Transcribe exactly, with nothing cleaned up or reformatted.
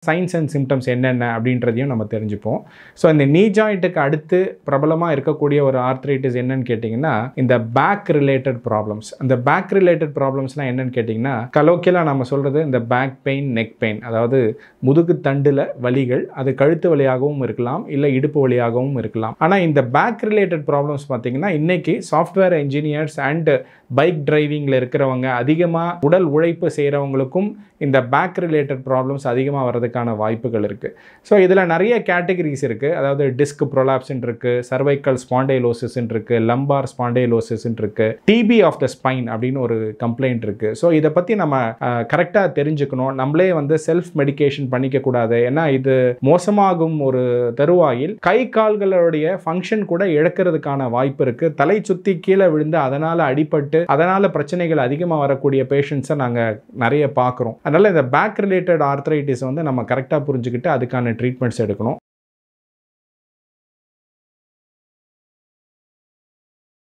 Science and symptoms என்னென்ன அப்படின்றதையும் நம்ம தெரிஞ்சுப்போம். ஸோ இந்த நீ ஜாயிண்ட்டுக்கு அடுத்து பிரபலமாக இருக்கக்கூடிய ஒரு ஆர்த்ரைட்டிஸ் என்னன்னு கேட்டிங்கன்னா இந்த பேக் ரிலேட்டட் ப்ராப்ளம்ஸ். அந்த பேக் ரிலேட்டட் ப்ராப்ளம்ஸ்லாம் என்னன்னு கேட்டிங்கன்னா கலோக்கியலாக நம்ம சொல்கிறது இந்த பேக் பெயின், நெக் பெயின், அதாவது முதுகு தண்டில் வலிகள், அது கழுத்து வழியாகவும் இருக்கலாம், இல்லை இடுப்பு வழியாகவும் இருக்கலாம். ஆனால் இந்த பேக் ரிலேட்டட் ப்ராப்ளம்ஸ் பார்த்தீங்கன்னா இன்னைக்கு சாஃப்ட்வேர் இன்ஜினியர்ஸ் அண்ட் பைக் டிரைவிங்கில் இருக்கிறவங்க, அதிகமாக உடல் உழைப்பு செய்கிறவங்களுக்கும் இந்த பேக் ரிலேட்டட் ப்ராப்ளம்ஸ் அதிகமாக வர்றதுக்கான வாய்ப்புகள் இருக்குது. ஸோ இதில் நிறைய கேட்டகரிஸ் இருக்குது. அதாவது டிஸ்க் ப்ரொலாப்ஸ்ன்னு இருக்குது, சர்வைக்கல் ஸ்பாண்டைலோசிஸ்ன்னு இருக்குது, லம்பார் ஸ்பாண்டைலோசிஸ்ன்னு இருக்குது, டிபி ஆஃப் த ஸ்பைன் அப்படின்னு ஒரு கம்ப்ளைண்ட் இருக்குது. ஸோ இதை பற்றி நம்ம கரெக்டாக தெரிஞ்சுக்கணும். நம்மளே வந்து செல்ஃப் மெடிகேஷன் பண்ணிக்கக்கூடாது. ஏன்னா இது மோசமாகும் ஒரு தருவாயில் கை கால்களுடைய ஃபங்க்ஷன் கூட இழக்கிறதுக்கான வாய்ப்பு இருக்குது. தலை சுற்றி கீழே விழுந்து அதனால் அடிபட்டு அதனால் பிரச்சனைகள் அதிகமாக வரக்கூடிய பேஷண்ட்ஸை நாங்கள் நிறைய பார்க்குறோம். அதனால் இந்த பேக் ரிலேட்டட் ஆர்த்ரைட்டிஸ் வந்து நம்ம கரெக்டாக புரிஞ்சுக்கிட்டு அதுக்கான ட்ரீட்மெண்ட்ஸ் எடுக்கணும்.